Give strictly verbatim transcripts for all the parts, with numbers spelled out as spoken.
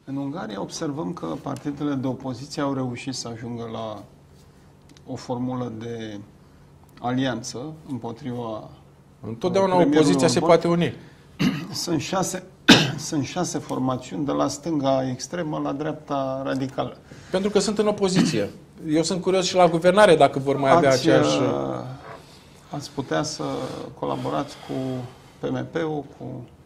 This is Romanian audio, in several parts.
În Ungaria observăm că partidele de opoziție au reușit să ajungă la o formulă de alianță împotriva Întotdeauna opoziția se poate uni. Sunt șase, sunt șase formațiuni de la stânga extremă la dreapta radicală. Pentru că sunt în opoziție. Eu sunt curios și la guvernare dacă vor mai avea ați, aceeași... Ați putea să colaborați cu P M P-ul, cu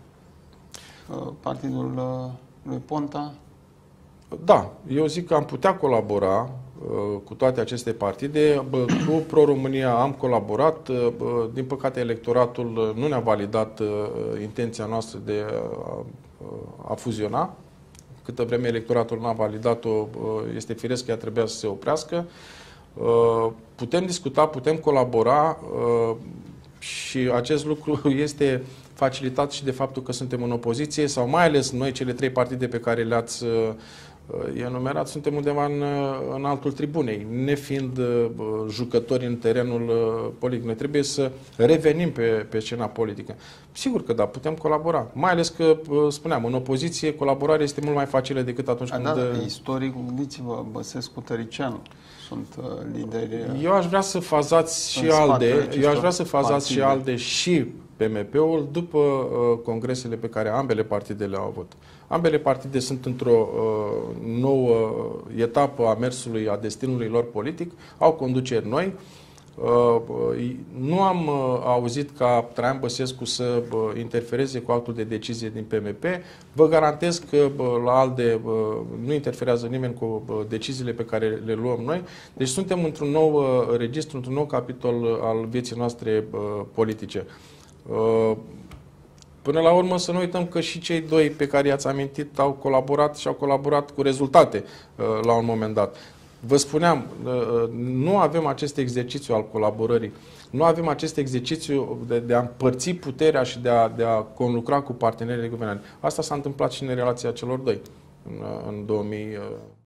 uh, partidul uh, lui Ponta? Da, eu zic că am putea colabora uh, cu toate aceste partide. Bă, cu Pro-România am colaborat. Uh, din păcate, electoratul nu ne-a validat uh, intenția noastră de uh, a fuziona. Câtă vreme electoratul n-a validat-o, uh, este firesc că ea trebuia să se oprească. Uh, putem discuta, putem colabora uh, și acest lucru este facilitat și de faptul că suntem în opoziție sau mai ales noi, cele trei partide pe care le-ați uh, enumerat, suntem undeva în, în altul tribunei, nefiind uh, jucători în terenul uh, politic. Noi trebuie să revenim pe, pe scena politică. Sigur că da, putem colabora. Mai ales că, uh, spuneam, în opoziție colaborarea este mult mai facilă decât atunci A, când... da, istoric, gândiți-vă, Băsescu, Tăricianu sunt uh, lideri... Eu aș vrea să fazați și ALDE, eu aș vrea să fazați și ALDE și P M P-ul după uh, congresele pe care ambele partide le-au avut. Ambele partide sunt într-o uh, nouă etapă a mersului, a destinului lor politic, au conduceri noi. Uh, nu am uh, auzit ca Traian Băsescu să uh, interfereze cu actul de decizie din P M P. Vă garantez că uh, la ALDE uh, nu interferează nimeni cu uh, deciziile pe care le luăm noi. Deci suntem într-un nou uh, registru, într-un nou capitol uh, al vieții noastre uh, politice. Uh, Până la urmă să nu uităm că și cei doi pe care i-ați amintit au colaborat și au colaborat cu rezultate uh, la un moment dat. Vă spuneam, uh, nu avem acest exercițiu al colaborării, nu avem acest exercițiu de, de a împărți puterea și de a, de a conlucra cu partenerii de guvernare. Asta s-a întâmplat și în relația celor doi în, în două mii.